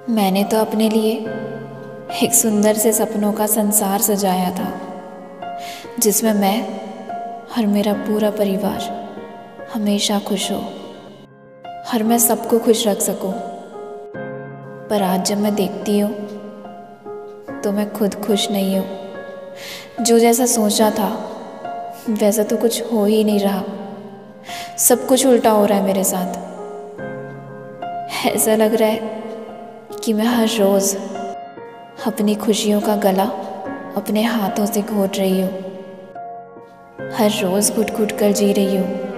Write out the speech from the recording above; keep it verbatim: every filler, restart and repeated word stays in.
मैंने तो अपने लिए एक सुंदर से सपनों का संसार सजाया था, जिसमें मैं और मेरा पूरा परिवार हमेशा खुश हो और मैं सबको खुश रख सकूं। पर आज जब मैं देखती हूँ तो मैं खुद खुश नहीं हूँ। जो जैसा सोचा था वैसा तो कुछ हो ही नहीं रहा। सब कुछ उल्टा हो रहा है मेरे साथ। ऐसा लग रहा है कि मैं हर रोज़ अपनी खुशियों का गला अपने हाथों से घोट रही हूँ। हर रोज़ घुट घुट कर जी रही हूँ।